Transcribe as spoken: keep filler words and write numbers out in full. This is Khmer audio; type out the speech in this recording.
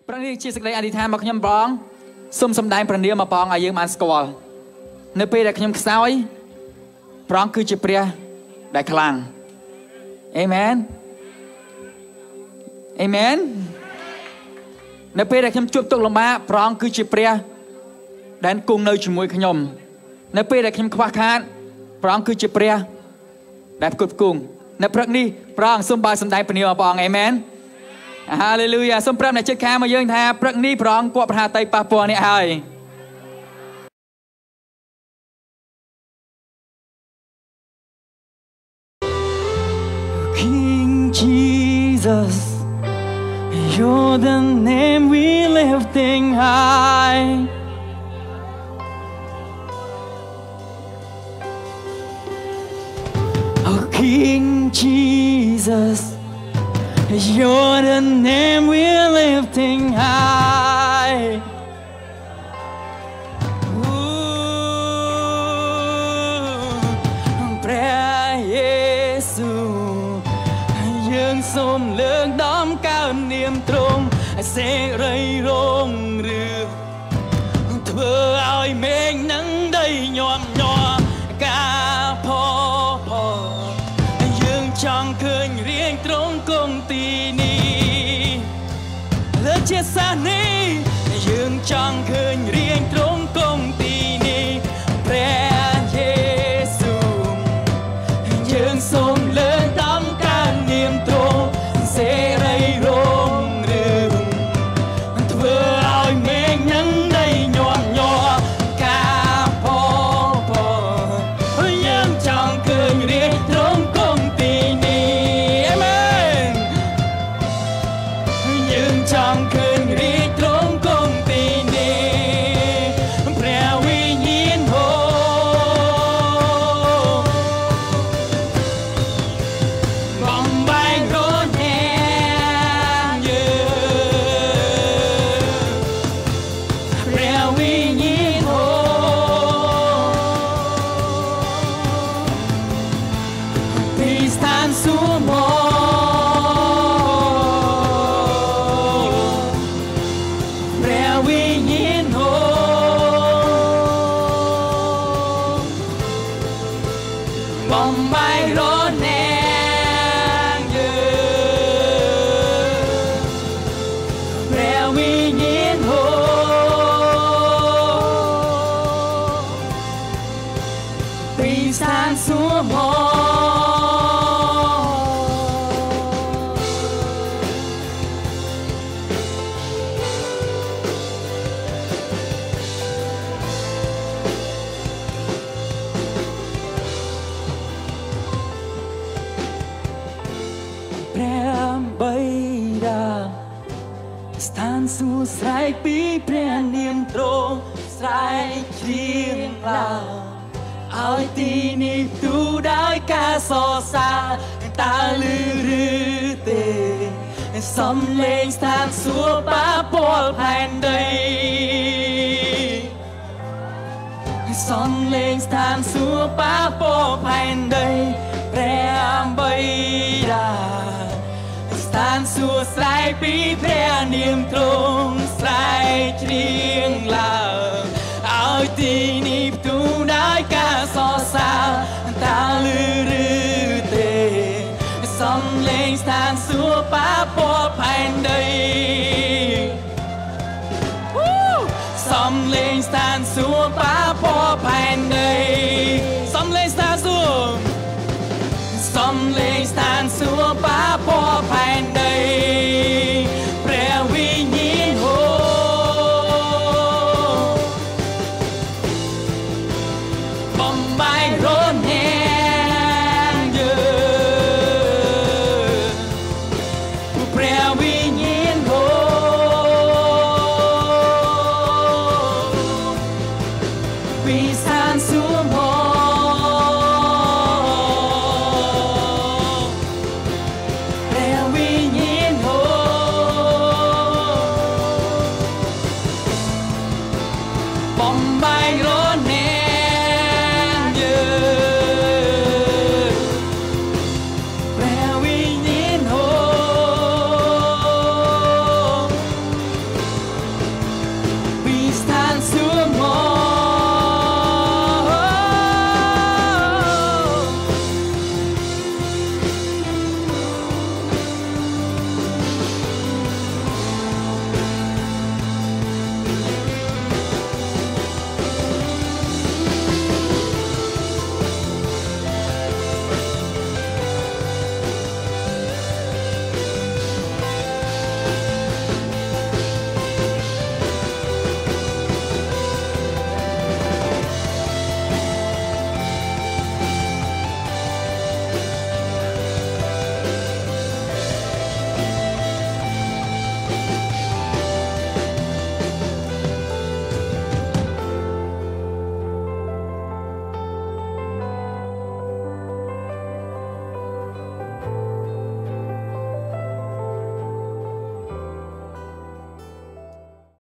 ព្រឹកនេះជាសេចក្តីអធិដ្ឋានរបស់ខ្ញុំបងសូមសម្ដែងព្រះនាមមកបងឲ្យយើងបានស្គាល់នៅពេលដែលខ្ញុំខ្សោយព្រះអង្គគឺជាព្រះដែលខ្លាំងអេមែនអេមែននៅពេលដែលខ្ញុំជួបទុក្ខលំបាកព្រះអង្គគឺជាព្រះដែលគង់នៅជាមួយខ្ញុំនៅពេលដែលខ្ញុំខ្វះខាតព្រះអង្គគឺជាព្រះដែលផ្គត់ផ្គង់នៅព្រឹកនេះព្រះអង្គសូមបើសម្ដែងព្រះនាមរបស់ព្រះអង្គអេមែនហាឡេលូយ៉ាសូមប្រាប់អ្នកជិតខាងមកយើងថាព្រឹកនេះព្រះអង្គគប់ប្រហាតីប៉ះពាល់អ្នកហើយ King Jesus, you're the name we lifting high. Oh, King Jesus, you're the name we're lifting high. Ooh, ព្រះយេស៊ូវយើងសូមលើកដំកើងនាមទ្រង់សេរីរុងរឿងធ្វើឲ្យមេឃនឹងដីញាំញ័រការផផយើងចង់ឃើញរៀងត្រង់គង់ទីនេះលើជាសាសនេះយើងចង់ឃើញរៀងត្រង់គង់ទីនេះព្រះយេស៊ូវយើងសូមលើកដំកើងនាមទ្រង់សេរីរុងរឿងធ្វើឲ្យមេឃនឹងដីញាំញ័រការផផយើងចង់ឃើញរៀងត្រង់គង់ទីនេះអាមែនយើងចង់ឃើញរៀងត្រង់គង់ទីនេះព្រះវិញ្ញាណហូបំបែករនេព្រះវិញ្ញាណហូពីស្ថានសួគ៌មកព្រះវិញ្ញាណហូបំបែករនេព្រះវិញ្ញាណហូពីស្ថានសួគ៌មកព្រះបិតាស្ថានសួគ៌ស្រែកពីព្រះនាមទ្រង់ស្រែកច្រៀងឡើងឲ្យទីនេះទូដោយការសរសើរតើឮឬទេសំឡេងស្ថានសួគ៌ប៉ះពាល់ផែនដីសំឡេងស្ថានសួគ៌ប៉ះពាល់ផែនដីព្រះបិតាស្ថានសួគ៌ស្រែកពីព្រះនាមទ្រង់ស្រែកច្រៀងឡើងឲ្យទីនេះផ្ទុះដោយការសរសើរតើឮឬទេសំឡេងស្ថានសួគ៌ប៉ះពាល់ផែនដីសំឡេងស្ថានសួ